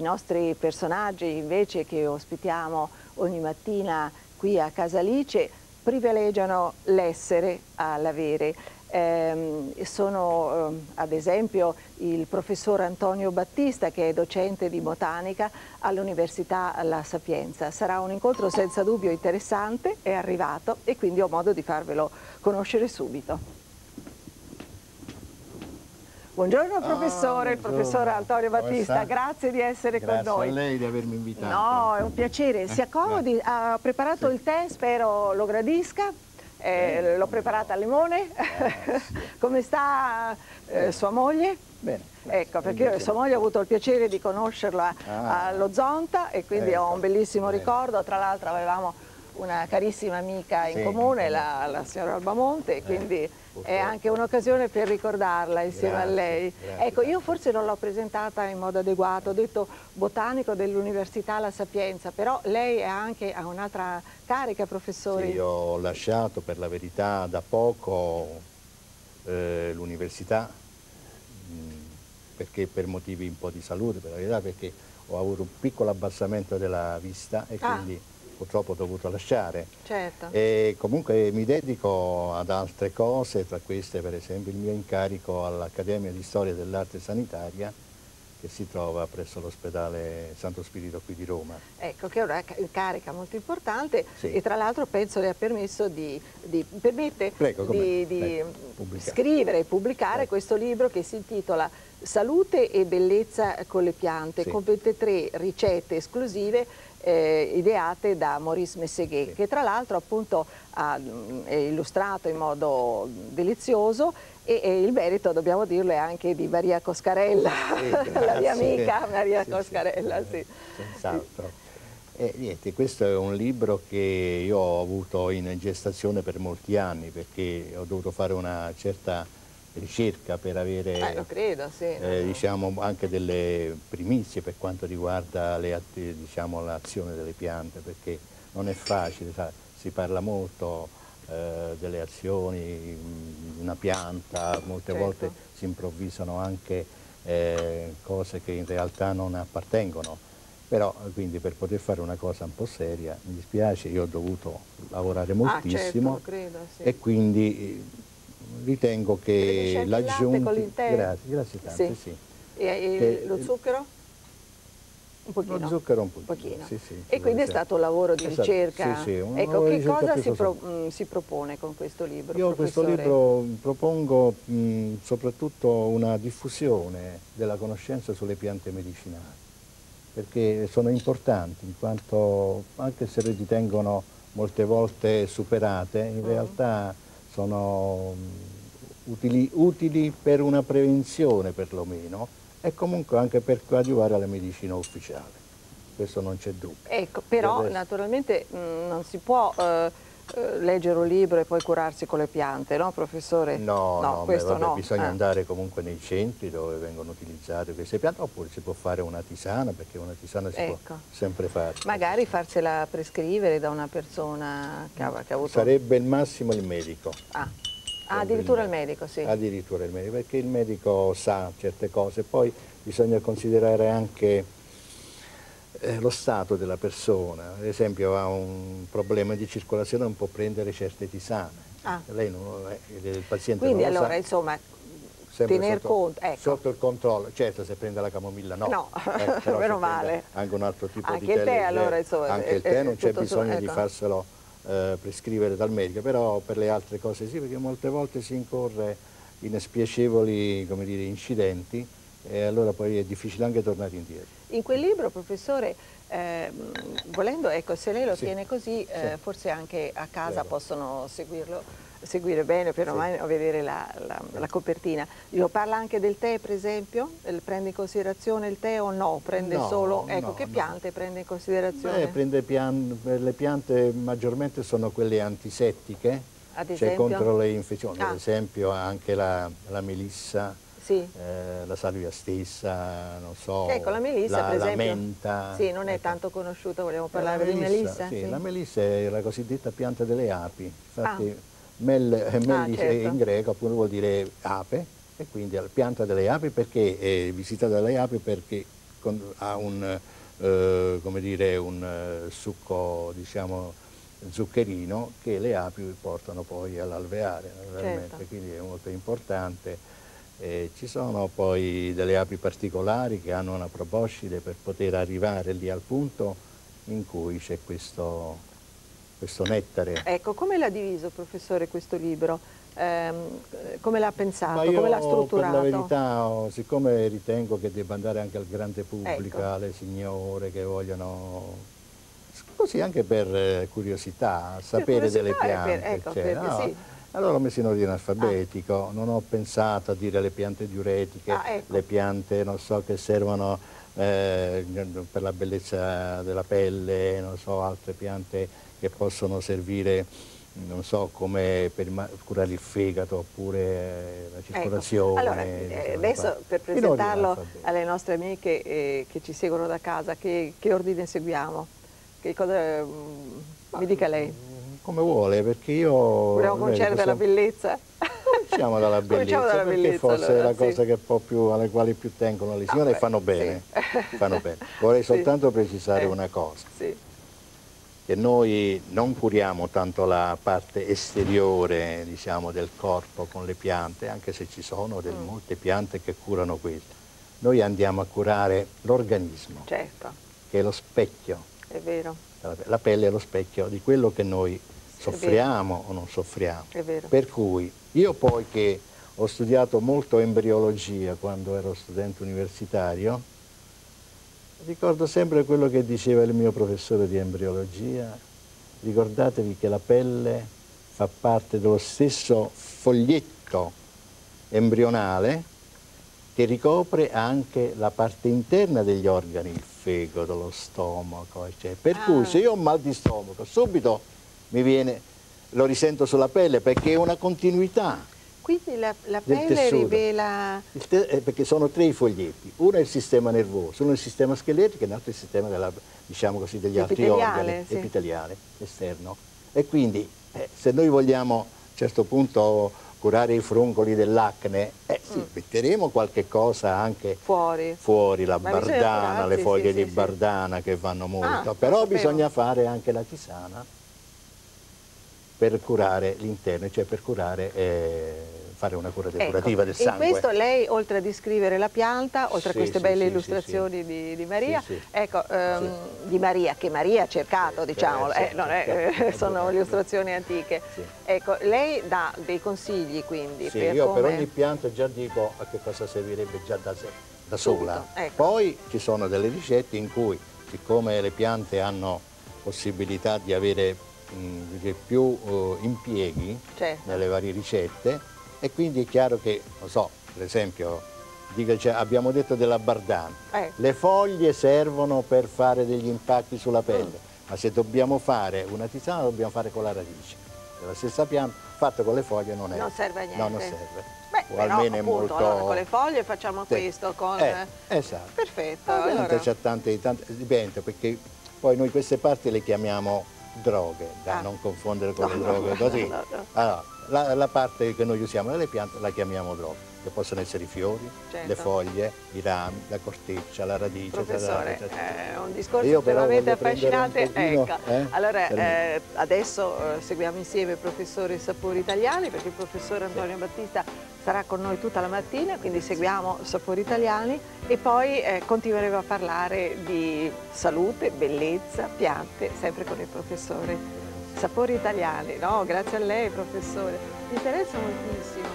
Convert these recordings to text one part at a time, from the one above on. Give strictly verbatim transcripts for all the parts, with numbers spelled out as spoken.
nostri personaggi invece che ospitiamo ogni mattina qui a Casalice privilegiano l'essere all'avere. Eh, sono eh, ad esempio il professor Antonio Battista, che è docente di botanica all'Università La Sapienza. Sarà un incontro senza dubbio interessante, è arrivato e quindi ho modo di farvelo conoscere subito. Buongiorno professore, ah, il professor Antonio Battista, grazie di essere grazie con noi. Grazie a lei di avermi invitato. No, è un piacere, si accomodi, ha preparato sì. il tè, spero lo gradisca, eh, l'ho preparata a limone, eh, sì. Come sta eh, sua moglie? Bene. Ecco, perché io, sua moglie ho avuto il piacere di conoscerla ah. allo Zonta e quindi ecco. ho un bellissimo Bene. ricordo, tra l'altro avevamo una carissima amica in sì, comune, la, la signora Albamonte, eh, quindi è anche un'occasione per ricordarla insieme grazie, a lei. Grazie, ecco, io forse non l'ho presentata in modo adeguato, ho detto botanico dell'Università La Sapienza, però lei ha anche ha un'altra carica, professore. Sì, io ho lasciato per la verità da poco eh, l'università, perché per motivi un po' di salute, per la verità, perché ho avuto un piccolo abbassamento della vista e ah. quindi purtroppo ho dovuto lasciare. Certo. E comunque mi dedico ad altre cose, tra queste per esempio il mio incarico all'Accademia di Storia dell'Arte Sanitaria, che si trova presso l'ospedale Santo Spirito qui di Roma. Ecco, che è una carica molto importante sì. e tra l'altro penso le ha permesso di, di, permette Prego, di, di scrivere e pubblicare Prego. questo libro che si intitola Salute e bellezza con le piante, sì. con ventitré ricette esclusive eh, ideate da Maurice Messeguet, sì. che tra l'altro appunto ha è illustrato in modo delizioso. E, e il merito, dobbiamo dirlo, è anche di Maria Coscarella, sì, la mia amica Maria sì, Coscarella. Sì, sì. Senz'altro. E niente, questo è un libro che io ho avuto in gestazione per molti anni, perché ho dovuto fare una certa ricerca per avere eh, lo credo, sì, eh, no. diciamo, anche delle primizie per quanto riguarda l'azione diciamo, delle piante, perché non è facile, sa, si parla molto Eh, delle azioni, una pianta, molte certo. volte si improvvisano anche eh, cose che in realtà non appartengono, però quindi per poter fare una cosa un po' seria, mi dispiace, io ho dovuto lavorare moltissimo ah, certo, credo, sì. e quindi ritengo che l'aggiunta... Grazie, grazie tante, sì. sì. E, e che, lo zucchero? Un pochino. Lo zucchero un pochino, pochino. Sì, sì, e quindi è stato un lavoro di ricerca. Sì, sì, un ecco, che cosa si, pro, mh, si propone con questo libro? Io professore? questo libro propongo mh, soprattutto una diffusione della conoscenza sulle piante medicinali, perché sono importanti, in quanto anche se le ritengono molte volte superate, in mm. realtà sono utili, utili per una prevenzione perlomeno, e comunque anche per coadiuvare alla medicina ufficiale, questo non c'è dubbio. Ecco, però naturalmente mh, non si può eh, leggere un libro e poi curarsi con le piante, no professore? No, no, no, questo beh, vabbè, no. bisogna eh. andare comunque nei centri dove vengono utilizzate queste piante, oppure si può fare una tisana, perché una tisana si ecco. può sempre fare. Magari farsela prescrivere da una persona che ha, che ha avuto... Sarebbe il massimo il medico. Ah. Ah, addirittura il medico, sì. Addirittura il medico, perché il medico sa certe cose, poi bisogna considerare anche eh, lo stato della persona. Ad esempio ha un problema di circolazione, non può prendere certe tisane. Ah. Lei non, eh, il paziente Quindi non lo allora, sa. insomma, Sempre tener sotto, conto, ecco. sotto il controllo, certo se prende la camomilla no, no. Eh, però meno male. Anche un altro tipo anche di il tè, tè, allora, insomma, anche è, il tè non c'è su, bisogno ecco. di farselo eh, prescrivere dal medico, però per le altre cose sì, perché molte volte si incorre in spiacevoli, come dire, incidenti e allora poi è difficile anche tornare indietro. In quel libro, professore, eh, volendo, ecco, se lei lo sì. tiene così, eh, sì. forse anche a casa Prego. possono seguirlo. seguire bene per sì. ormai vedere la, la, la copertina. Io parla anche del tè, per esempio? Prende in considerazione il tè o no? Prende no, solo, ecco, no, che no. piante prende in considerazione? Beh, prende pian, le piante maggiormente sono quelle antisettiche, ad cioè esempio? contro le infezioni, ah. ad esempio anche la, la melissa, sì. eh, la salvia stessa, non so, ecco, la melissa, la, per esempio, la menta. Sì, non è ecco. tanto conosciuta, vogliamo parlare melissa, di melissa? Sì, sì, la melissa è la cosiddetta pianta delle api, infatti ah. mel, mellis ah, certo. in greco appunto vuol dire ape, e quindi la pianta delle api perché è visitata dalle api perché ha un, eh, come dire, un eh, succo, diciamo, zuccherino che le api portano poi all'alveare, naturalmente, certo. Quindi è molto importante. Eh, ci sono poi delle api particolari che hanno una proboscide per poter arrivare lì al punto in cui c'è questo, questo nettare. Ecco, come l'ha diviso, professore, questo libro? Ehm, come l'ha pensato? Ma io, come l'ha strutturato? per la verità, oh, siccome ritengo che debba andare anche al grande pubblico, Ecco. alle signore che vogliono, così anche per eh, curiosità, sapere curiosità delle e per- piante, ecco, cioè, perché no? sì. Allora ho messo in ordine alfabetico, non ho pensato a dire le piante diuretiche, Ah, ecco. le piante, non so, che servono eh, per la bellezza della pelle, non so, altre piante che possono servire, non so, come per curare il fegato oppure eh, la circolazione. Ecco. Allora, eh, adesso per presentarlo alle nostre amiche eh, che ci seguono da casa, che, che ordine seguiamo? Che cosa, mm, mi dica lei? Come vuole, perché io... Vogliamo cominciare dalla bellezza? Cominciamo dalla bellezza, Cominciamo dalla perché bellezza, forse allora, è la sì. cosa che può più, alle quali più tengono le signore, No, e fanno beh, bene, sì. fanno bene. Vorrei Sì. soltanto precisare Eh, una cosa, sì. che noi non curiamo tanto la parte esteriore, diciamo, del corpo con le piante, anche se ci sono del, Mm. molte piante che curano questo. Noi andiamo a curare l'organismo, Certo, che è lo specchio. è vero. La pelle è lo specchio di quello che noi soffriamo o non soffriamo. È vero. Per cui io poi che ho studiato molto embriologia quando ero studente universitario, ricordo sempre quello che diceva il mio professore di embriologia: ricordatevi che la pelle fa parte dello stesso foglietto embrionale che ricopre anche la parte interna degli organi, il fegato, lo stomaco, eccetera. Per Ah. cui se io ho mal di stomaco, subito mi viene, lo risento sulla pelle, perché è una continuità. Quindi la, la del pelle tessuto. rivela... Il te- eh, perché sono tre i foglietti, uno è il sistema nervoso, uno è il sistema scheletrico e l'altro è il sistema della, diciamo così, degli altri organi, Sì. epiteliale, esterno. E quindi eh, se noi vogliamo a un certo punto curare i fruncoli dell'acne, eh, sì, Mm. metteremo qualche cosa anche Fuori. fuori, la Ma bisogna bardana, curarsi, le foglie sì, di sì, sì. bardana che vanno molto, Ah, però lo sapevo. bisogna fare anche la tisana per curare l'interno, cioè per curare, eh, fare una cura depurativa Ecco, del sangue. in questo lei, oltre a descrivere la pianta, oltre Sì, a queste sì, belle sì, illustrazioni sì, sì. Di, di Maria, Sì, sì. ecco, ehm, Sì. di Maria, che Maria ha cercato, Sì, diciamolo, sì, eh, non è, certo. eh, sono illustrazioni antiche. Sì. Ecco, lei dà dei consigli quindi Sì, per io come... per ogni pianta già dico a che cosa servirebbe già da, sé, da sola. Subito, ecco. Poi ci sono delle ricette in cui, siccome le piante hanno possibilità di avere mh, più uh, impieghi Certo. nelle varie ricette, e quindi è chiaro che, non so, per esempio, dico, cioè, abbiamo detto della bardana, Eh. le foglie servono per fare degli impacchi sulla pelle, mm. ma se dobbiamo fare una tisana dobbiamo fare con la radice. La stessa pianta fatta con le foglie non è. Non serve a niente. No, non serve. Beh, o però, almeno è appunto, molto... allora, con le foglie facciamo Sì. questo, con... Eh, esatto. Perfetto. La pianta Allora... c'ha tante, tante, dipende, perché poi noi queste parti le chiamiamo droghe, da Ah. non confondere con No, le no, droghe no, così. no, no. Allora, la, la parte che noi usiamo nelle piante la chiamiamo droghe, che possono essere i fiori, Certo. le foglie, i rami, la corteccia, la radice. Professore, eccetera, eccetera. è un discorso Io però estremamente voglio prendere un affascinante. pochino, Ecco, eh, allora per me. eh, adesso eh, seguiamo insieme il professore Sapori Italiani, perché il professore Antonio Battista sarà con noi tutta la mattina, quindi seguiamo Sapori Italiani e poi eh, continueremo a parlare di salute, bellezza, piante, sempre con il professore Sapori Italiani. No, grazie a lei, professore. Mi interessa moltissimo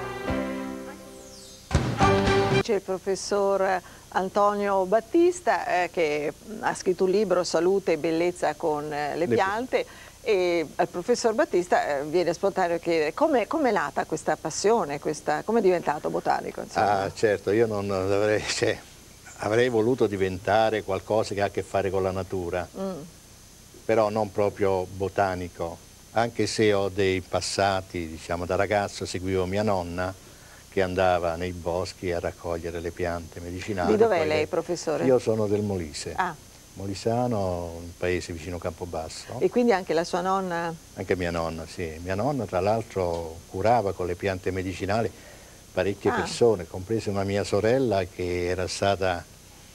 questa. C'è il professor Antonio Battista eh, che ha scritto un libro Salute e bellezza con eh, le piante, e al professor Battista eh, viene spontaneo chiedere come è nata questa passione, questa, come è diventato botanico? Insomma. Ah, certo, io non avrei, cioè, avrei voluto diventare qualcosa che ha a che fare con la natura. Mm. Però non proprio botanico, anche se ho dei passati, diciamo, da ragazzo seguivo mia nonna che andava nei boschi a raccogliere le piante medicinali. Di dov'è lei, le... professore? Io sono del Molise, ah. Molisano, un paese vicino Campobasso. E quindi anche la sua nonna? Anche mia nonna, sì. Mia nonna tra l'altro curava con le piante medicinali parecchie ah. persone, compresa una mia sorella che era stata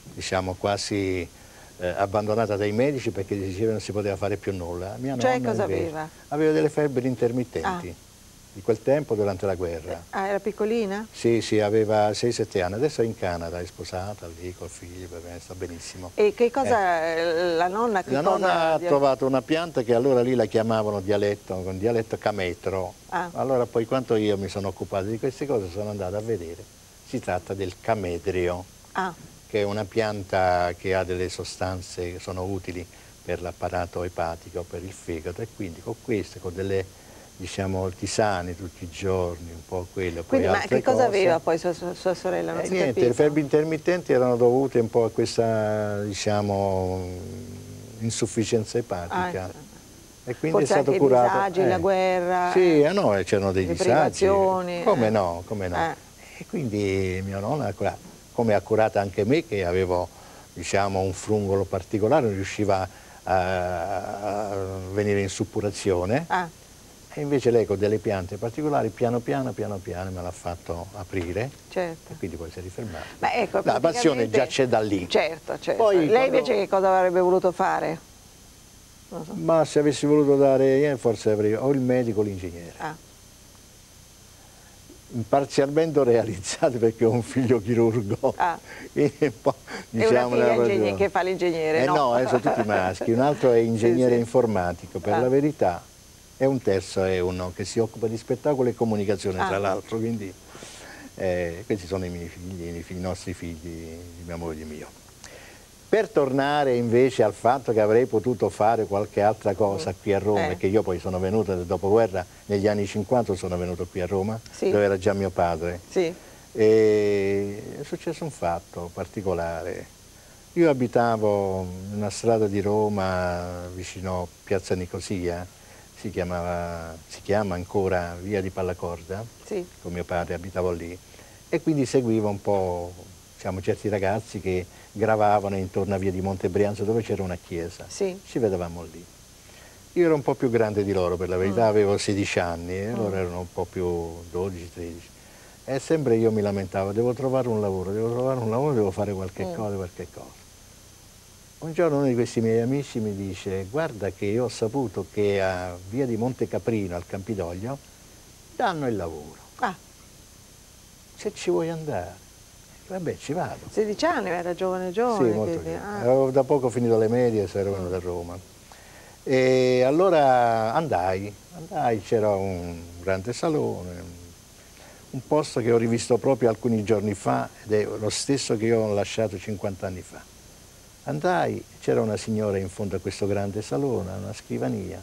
diciamo, quasi eh, abbandonata dai medici perché dicevano che non si poteva fare più nulla. Mia Cioè nonna cosa invece aveva? aveva delle febbri intermittenti. Ah. Di quel tempo durante la guerra. Ah, era piccolina? Sì, sì, aveva sei sette anni, adesso è in Canada, è sposata lì col figlio, sta benissimo. E che cosa, eh. la nonna che La cosa nonna ha trovato una pianta che allora lì la chiamavano dialetto, con dialetto cametro. Ah. Allora poi quando io mi sono occupato di queste cose sono andato a vedere. Si tratta del camedrio, ah. che è una pianta che ha delle sostanze che sono utili per l'apparato epatico, per il fegato, e quindi con queste, con delle, diciamo, tisane tutti i giorni, un po' quello. Quindi, poi ma che cosa cose. aveva poi sua, sua sorella? Non eh, si niente, capito. le febbri intermittenti erano dovute un po' a questa, diciamo, insufficienza epatica. Ah, e quindi forse è stato anche curato. i disagi, eh. la guerra. Sì, eh, no, c'erano dei le disagi. Come eh. no, come no. Eh. E quindi mia nonna ha curato, come ha curato anche me che avevo, diciamo, un frungolo particolare, non riusciva a, a venire in suppurazione. Ah. E invece lei con delle piante particolari piano piano piano piano me l'ha fatto aprire, certo. e quindi poi si è rifermata. Ma ecco, la passione già c'è da lì. Certo, certo. Poi, lei quando... invece che cosa avrebbe voluto fare? Non so. Ma se avessi voluto dare, forse avrei o il medico o l'ingegnere. Ah. Parzialmente realizzato perché ho un figlio chirurgo. Ah. E, un po', diciamo, e una figlia che fa l'ingegnere, eh no? no, eh, sono tutti maschi. Un altro è ingegnere sì, sì. informatico, per ah. la verità. E un terzo è uno che si occupa di spettacolo e comunicazione, ah. tra l'altro, quindi eh, questi sono i miei figli, i, figli, i nostri figli, di mia moglie e mio. Per tornare invece al fatto che avrei potuto fare qualche altra cosa qui a Roma, eh. perché io poi sono venuto nel dopoguerra, negli anni cinquanta sono venuto qui a Roma, sì. dove era già mio padre, sì. e è successo un fatto particolare. Io abitavo in una strada di Roma vicino Piazza Nicosia, Si, chiamava, si chiama ancora Via di Pallacorda, sì. con mio padre abitavo lì, e quindi seguivo un po', diciamo, certi ragazzi che gravavano intorno a Via di Monte Brianza dove c'era una chiesa, sì. ci vedevamo lì. Io ero un po' più grande di loro, per la verità, mm. avevo sedici anni e mm. loro erano un po' più dodici tredici, e sempre io mi lamentavo, devo trovare un lavoro, devo trovare un lavoro, devo fare qualche mm. cosa, qualche cosa. Un giorno uno di questi miei amici mi dice: guarda che io ho saputo che a Via di Monte Caprino, al Campidoglio, danno il lavoro. Ah. Se ci vuoi andare. Vabbè, ci vado. sedici anni, era giovane giovane. Sì, molto quindi, giovane. ah. Avevo da poco finito le medie, ero venuto a Roma. E allora andai, andai, c'era un grande salone, un posto che ho rivisto proprio alcuni giorni fa, ed è lo stesso che io ho lasciato cinquanta anni fa. Andai, c'era una signora in fondo a questo grande salone, una scrivania,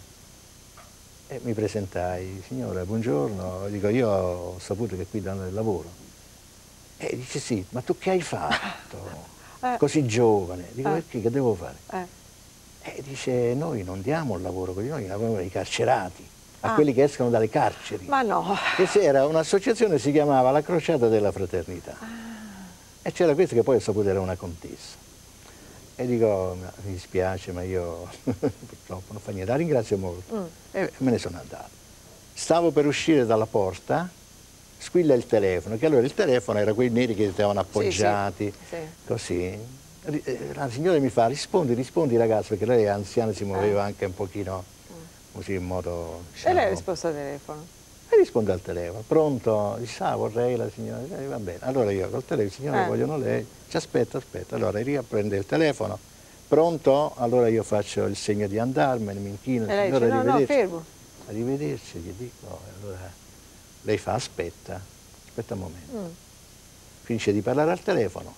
e mi presentai: signora, buongiorno, dico, io ho saputo che qui danno del lavoro. E dice: sì, ma tu che hai fatto? Eh. Così giovane. Dico: eh. perché, che devo fare? Eh. E dice: noi non diamo il lavoro, noi lavoriamo ai carcerati, a ah. quelli che escono dalle carceri. Ma no! E c'era un'associazione, si chiamava La Crociata della Fraternità. Ah. E c'era questa che poi ho saputo era una contessa. E dico: mi dispiace, ma io purtroppo non fa niente, la ringrazio molto. Mm. E me ne sono andato. Stavo per uscire dalla porta, squilla il telefono, che allora il telefono era quei neri che stavano appoggiati, sì, sì. così. La signora mi fa: rispondi, rispondi ragazzi, perché lei è anziana, si muoveva eh. anche un pochino così in modo... Diciamo, e lei ha risposto al telefono? E risponde al telefono: pronto? Dice: ah, vorrei la signora. E va bene, allora io col telefono: signora, eh. vogliono lei. Ci aspetta, aspetta. Allora io prende il telefono: pronto? Allora io faccio il segno di andarmene, mi inchino. E lei signora, dice: no, no, fermo. Arrivederci, gli dico. Allora lei fa: aspetta, aspetta un momento. Mm. Finisce di parlare al telefono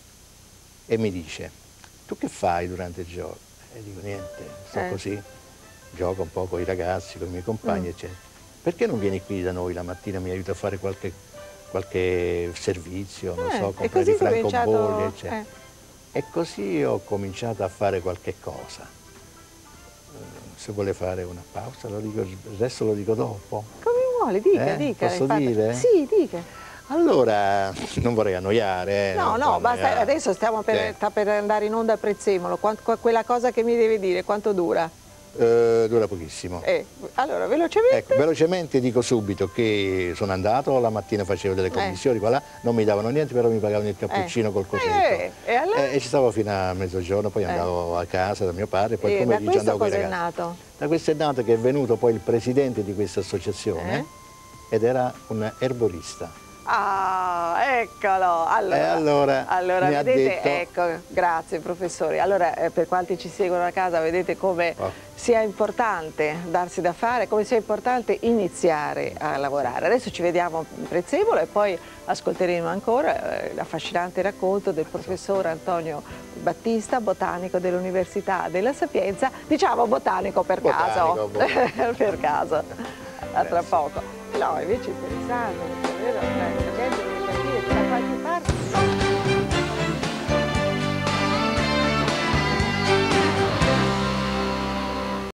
e mi dice: tu che fai durante il giorno? E dico: niente, sto eh. così, gioco un po' con i ragazzi, con i miei compagni, mm. eccetera. Perché non vieni qui da noi la mattina, mi aiuta a fare qualche, qualche servizio, non eh, so, comprare i francobolli, eccetera. Eh. E così ho cominciato a fare qualche cosa. Se vuole fare una pausa, lo dico, il resto lo dico dopo. Come vuole, dica, eh? dica. Posso infatti, dire? Sì, dica. Allora, non vorrei annoiare. Eh, no, no, basta, annoiare. Adesso stiamo per, sta per andare in onda a Prezzemolo. Quanto, quella cosa che mi deve dire, quanto dura? Eh, dura pochissimo. Eh, allora, velocemente? Ecco, velocemente dico subito che sono andato, la mattina facevo delle commissioni, eh. qua là, non mi davano niente, però mi pagavano il cappuccino eh. col cosetto. Eh, e, allora? eh, e ci stavo fino a mezzogiorno, poi andavo eh. a casa da mio padre, poi il pomeriggio andavo con i ragazzi. Da questo cosa è nato? Da questo è nato che è venuto poi il presidente di questa associazione eh? ed era un erborista. Ah, eccolo! Allora, e allora, allora mi vedete, ha detto... ecco, grazie professori. Allora, eh, per quanti ci seguono a casa, vedete come oh. sia importante darsi da fare, come sia importante iniziare a lavorare. Adesso ci vediamo in Prezzemolo e poi ascolteremo ancora eh, l'affascinante racconto del professor Antonio Battista, botanico dell'Università della Sapienza, diciamo botanico per botanico, caso, botanico. per caso, a tra poco. No, invece è interessante, è vero?